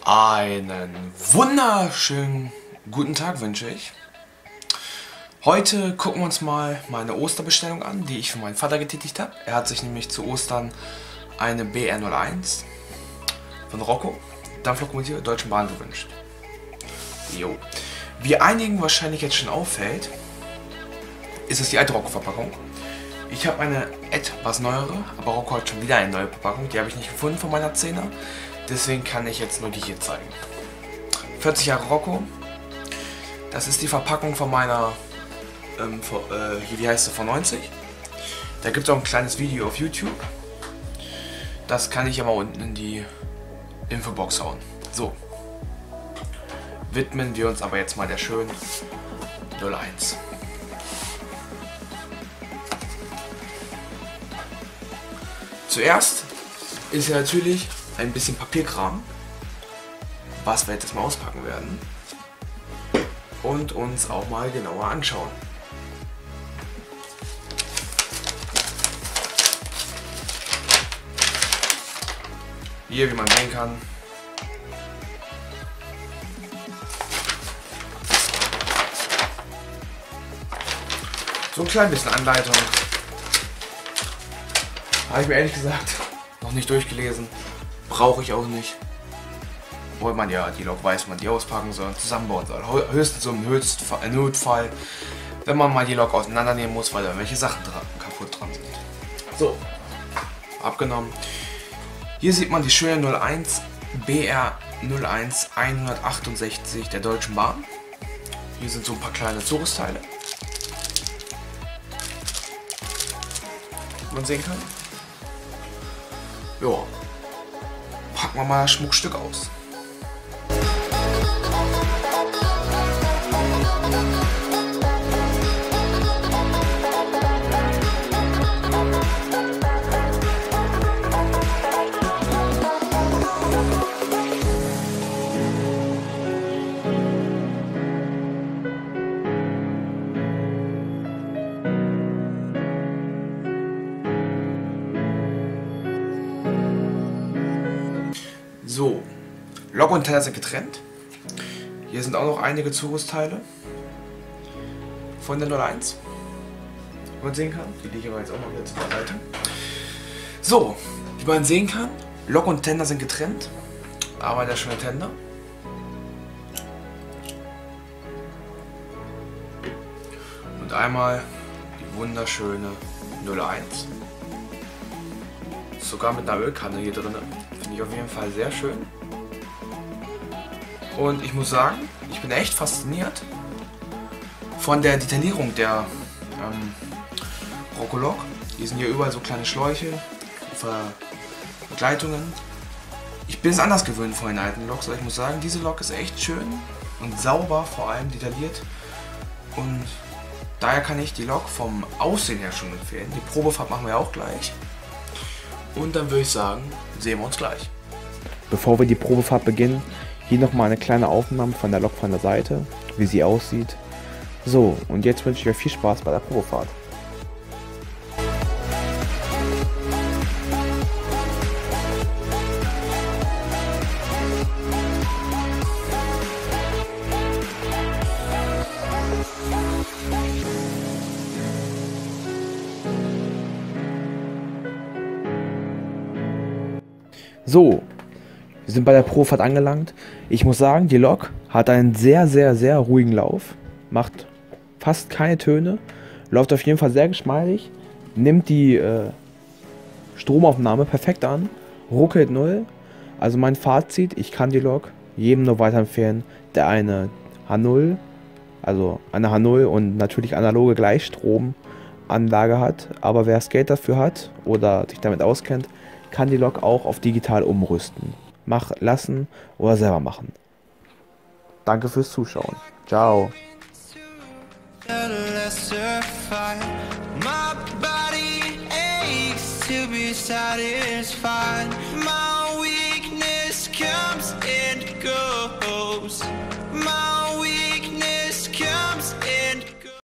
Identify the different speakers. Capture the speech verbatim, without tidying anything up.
Speaker 1: Einen wunderschönen guten Tag wünsche ich. Heute gucken wir uns mal meine Osterbestellung an, die ich für meinen Vater getätigt habe. Er hat sich nämlich zu Ostern eine B R null eins von Rocco, Dampflokomotive der Deutschen Bahn, gewünscht. Jo. Wie einigen wahrscheinlich jetzt schon auffällt, ist es die alte Rocco-Verpackung. Ich habe eine etwas neuere, aber Rocco hat schon wieder eine neue Verpackung. Die habe ich nicht gefunden von meiner Zehner. Deswegen kann ich jetzt nur die hier zeigen. vierzig Jahre Rocco. Das ist die Verpackung von meiner, ähm, von, äh, wie heißt sie, von neunzig. Da gibt es auch ein kleines Video auf YouTube. Das kann ich ja mal unten in die Infobox hauen. So. Widmen wir uns aber jetzt mal der schönen null eins. Zuerst ist ja natürlich ein bisschen Papierkram, was wir jetzt mal auspacken werden und uns auch mal genauer anschauen. Hier, wie man sehen kann, so ein klein bisschen Anleitung. Habe ich mir ehrlich gesagt noch nicht durchgelesen. Brauche ich auch nicht. Wollte man ja, die Lok weiß, man die auspacken soll, zusammenbauen soll. Höchstens im Höchstfall, Notfall, wenn man mal die Lok auseinandernehmen muss, weil da welche Sachen dran, kaputt dran sind. So, abgenommen. Hier sieht man die schöne null eins B R null eins hundertachtundsechzig der Deutschen Bahn. Hier sind so ein paar kleine Zurüstteile, wie man sehen kann. Ja, packen wir mal das Schmuckstück aus. So, Lok und Teller sind getrennt. Hier sind auch noch einige Zurüstteile von der null eins, wie man sehen kann. Die liegen aber jetzt auch noch wieder zur Seite. So, wie man sehen kann, Lok und Tender sind getrennt, aber der schöne Tender. Und einmal die wunderschöne null eins. Sogar mit einer Ölkanne hier drin. Finde ich auf jeden Fall sehr schön. Und ich muss sagen, ich bin echt fasziniert von der Detaillierung der ähm, Rocco Lok. Hier sind hier überall so kleine Schläuche, Ver Begleitungen. Ich bin es anders gewöhnt von den alten Loks, aber ich muss sagen, diese Lok ist echt schön und sauber, vor allem detailliert. Und daher kann ich die Lok vom Aussehen her schon empfehlen. Die Probefahrt machen wir auch gleich. Und dann würde ich sagen, sehen wir uns gleich. Bevor wir die Probefahrt beginnen, hier nochmal eine kleine Aufnahme von der Lok von der Seite, wie sie aussieht. So, und jetzt wünsche ich euch viel Spaß bei der Probefahrt. So, wir sind bei der Probefahrt angelangt. Ich muss sagen, die Lok hat einen sehr, sehr, sehr ruhigen Lauf. Macht fast keine Töne. Läuft auf jeden Fall sehr geschmeidig. Nimmt die äh, Stromaufnahme perfekt an. Ruckelt null. Also mein Fazit, ich kann die Lok jedem nur weiterempfehlen, der eine H null, also eine H null und natürlich analoge Gleichstromanlage hat. Aber wer das Geld dafür hat oder sich damit auskennt, kann die Lok auch auf digital umrüsten. Mach lassen oder selber machen. Danke fürs Zuschauen. Ciao.